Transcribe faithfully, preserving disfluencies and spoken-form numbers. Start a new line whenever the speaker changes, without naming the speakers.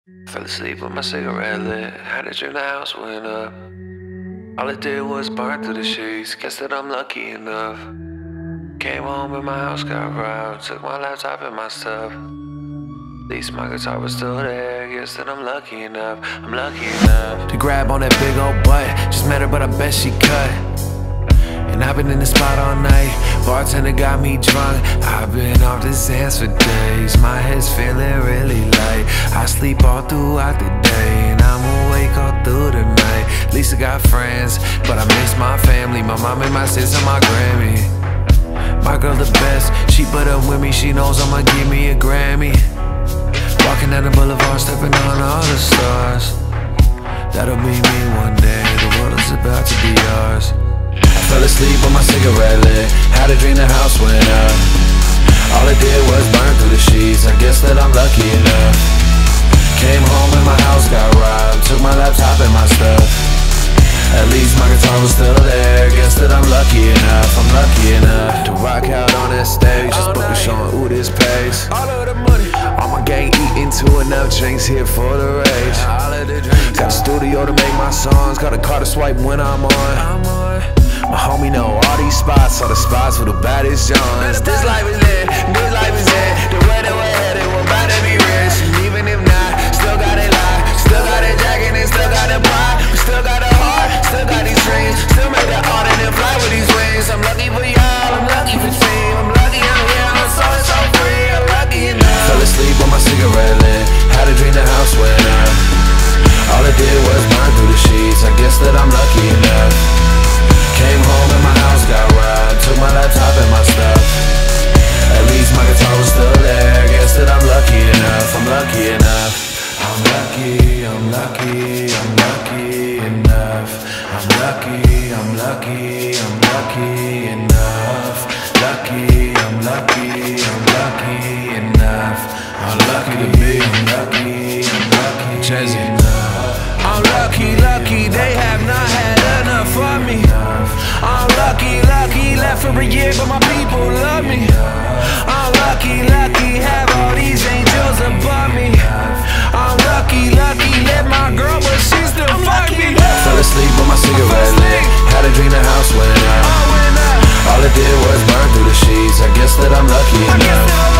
Fell asleep with my cigarette lit. Had a dream the house went up. All it did was burn through the sheets. Guess that I'm lucky enough. Came home and my house got robbed. Took my laptop and my stuff. At least my guitar was still there. Guess that I'm lucky enough. I'm lucky enough to grab on that big old butt. Just met her but I bet she cut. And I've been in the spot all night. Bartender got me drunk. I've been off this ass for days. My head's feeling really light. I sleep all throughout the day, and I'm awake all through the night. At least I got friends, but I miss my family. My mom and my sister, my Grammy. My girl the best, she put up with me. She knows I'ma give me a Grammy. Walking down the boulevard, stepping on all the stars. That'll be me one day. The world is about to be ours. Fell asleep with my cigarette lit. Had a dream the house went up. All it did was burn through the sheets. I guess that I'm lucky enough. Came home and my house got robbed. Took my laptop and my stuff. At least my guitar was still there. Guess that I'm lucky enough. I'm lucky enough to rock out on that stage. Just book a show and ooh, this pays. All of the money. All my gang eating two enough drinks here for the rage. Got a studio to make my songs. Got a car to swipe when I'm on. My homie know all these spots, all the spots for the baddest Johns. This life is lit, this life is it. The way that we're headed, we're about to be rich. And even if not, still got it locked. Still got a jacket and still got a pride. We still got a heart, still got these dreams. Still make the art and then fly with these wings. I'm lucky for y'all, I'm lucky for team. I'm lucky I'm here, I'm so, so free. I'm lucky enough. Fell asleep with my cigarette lit. Had a dream the house went up. All it did was burn through the sheets. I guess that I'm lucky enough. Came home and my house got robbed. Took my laptop and my stuff. At least my guitar was still there. Guess that I'm lucky enough. I'm lucky enough. I'm lucky, I'm lucky, I'm lucky enough. I'm lucky, I'm lucky, I'm lucky enough. Lucky, I'm lucky, I'm lucky enough. I'm lucky to be, I'm lucky, I'm lucky enough. I'm lucky, lucky, they have not had enough for me. I'm lucky, lucky, left for a year, but my people love me. I'm lucky, lucky, have all these angels above me. I'm lucky, lucky, let my girl, but she still fuck me. Fell asleep with my cigarette lit. Had a dream the house went up. All it did was burn through the sheets. I guess that I'm lucky enough.